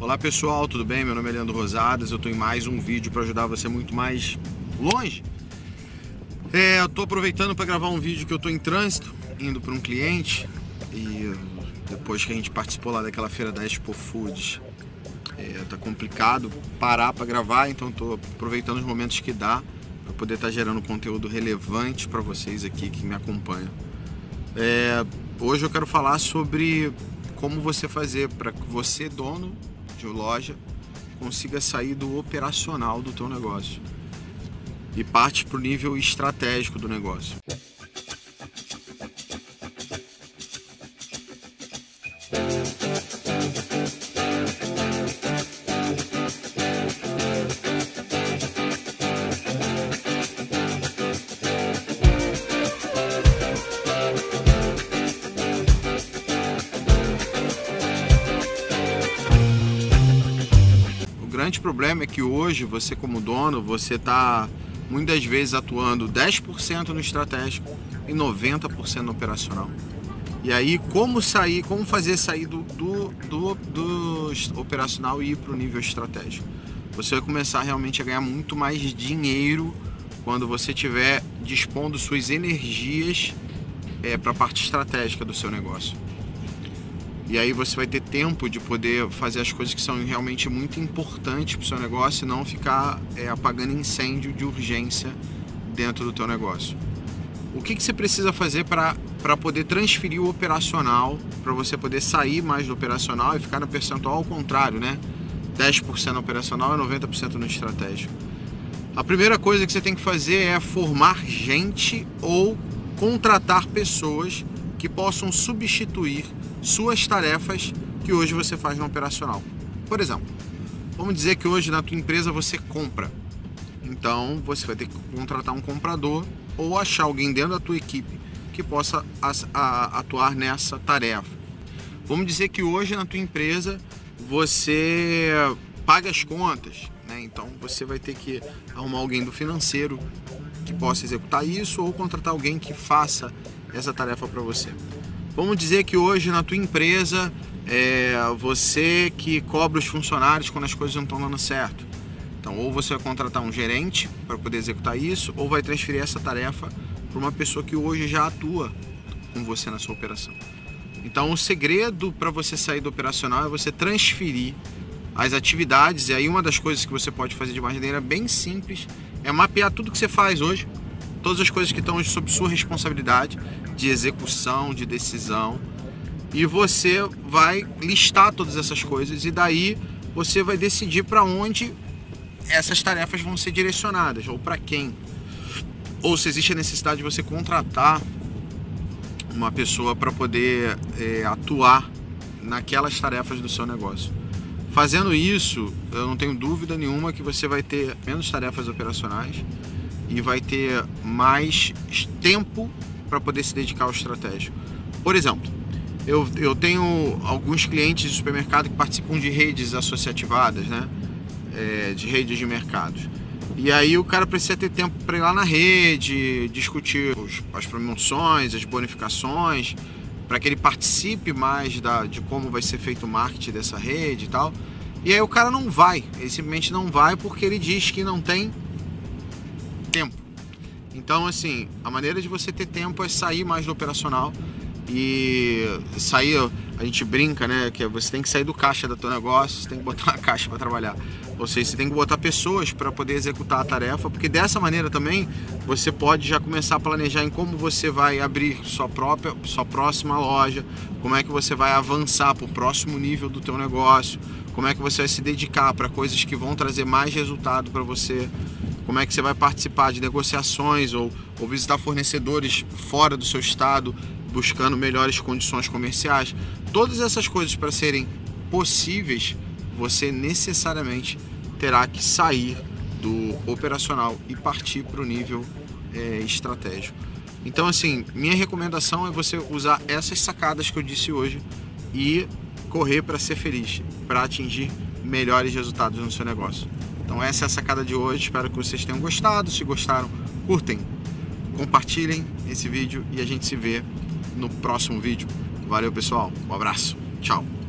Olá pessoal, tudo bem? Meu nome é Leandro Rosadas, eu estou em mais um vídeo para ajudar você muito mais longe. Eu estou aproveitando para gravar um vídeo que eu estou em trânsito, indo para um cliente, e depois que a gente participou lá daquela feira da Expo Foods, tá complicado parar para gravar, então estou aproveitando os momentos que dá para poder estar gerando conteúdo relevante para vocês aqui que me acompanham. Hoje eu quero falar sobre como você fazer para que você, dono de loja, consiga sair do operacional do teu negócio e parte para o nível estratégico do negócio. O grande problema é que hoje você, como dono, você está muitas vezes atuando 10% no estratégico e 90% no operacional. E aí como fazer sair do operacional e ir para o nível estratégico? Você vai começar realmente a ganhar muito mais dinheiro quando você estiver dispondo suas energias para a parte estratégica do seu negócio. E aí você vai ter tempo de poder fazer as coisas que são realmente muito importantes para o seu negócio e não ficar apagando incêndio de urgência dentro do teu negócio. O que você precisa fazer para poder transferir o operacional, para você poder sair mais do operacional e ficar no percentual ao contrário, né? 10% no operacional e 90% no estratégico. A primeira coisa que você tem que fazer é formar gente ou contratar pessoas que possam substituir suas tarefas que hoje você faz no operacional. Por exemplo, vamos dizer que hoje na tua empresa você compra. Então você vai ter que contratar um comprador ou achar alguém dentro da tua equipe que possa atuar nessa tarefa. Vamos dizer que hoje na tua empresa você paga as contas, né? Então você vai ter que arrumar alguém do financeiro que possa executar isso ou contratar alguém que faça essa tarefa para você. Vamos dizer que hoje na tua empresa você que cobra os funcionários quando as coisas não estão dando certo. Então ou você vai contratar um gerente para poder executar isso ou vai transferir essa tarefa para uma pessoa que hoje já atua com você na sua operação. Então o segredo para você sair do operacional é você transferir as atividades. E aí uma das coisas que você pode fazer de maneira bem simples é mapear tudo que você faz hoje, todas as coisas que estão sob sua responsabilidade de execução, de decisão, e você vai listar todas essas coisas e daí você vai decidir para onde essas tarefas vão ser direcionadas ou para quem, ou se existe a necessidade de você contratar uma pessoa para poder atuar naquelas tarefas do seu negócio. Fazendo isso, eu não tenho dúvida nenhuma que você vai ter menos tarefas operacionais e vai ter mais tempo para poder se dedicar ao estratégico. Por exemplo, eu tenho alguns clientes de supermercado que participam de redes associativadas, né? De redes de mercados. E aí o cara precisa ter tempo para ir lá na rede, discutir as promoções, as bonificações, para que ele participe mais de como vai ser feito o marketing dessa rede e tal. E aí o cara não vai, ele simplesmente não vai porque ele diz que não tem tempo. Então, assim, a maneira de você ter tempo é sair mais do operacional e sair, a gente brinca, né, que você tem que sair do caixa do teu negócio, você tem que botar uma caixa para trabalhar. Ou seja, você tem que botar pessoas para poder executar a tarefa, porque dessa maneira também você pode já começar a planejar em como você vai abrir sua próxima loja, como é que você vai avançar para o próximo nível do teu negócio, como é que você vai se dedicar para coisas que vão trazer mais resultado para você, como é que você vai participar de negociações ou visitar fornecedores fora do seu estado, buscando melhores condições comerciais. Todas essas coisas, para serem possíveis, você necessariamente terá que sair do operacional e partir para o nível estratégico. Então, assim, minha recomendação é você usar essas sacadas que eu disse hoje e correr para ser feliz, para atingir melhores resultados no seu negócio. Então essa é a sacada de hoje, espero que vocês tenham gostado. Se gostaram, curtem, compartilhem esse vídeo e a gente se vê no próximo vídeo. Valeu pessoal, um abraço, tchau!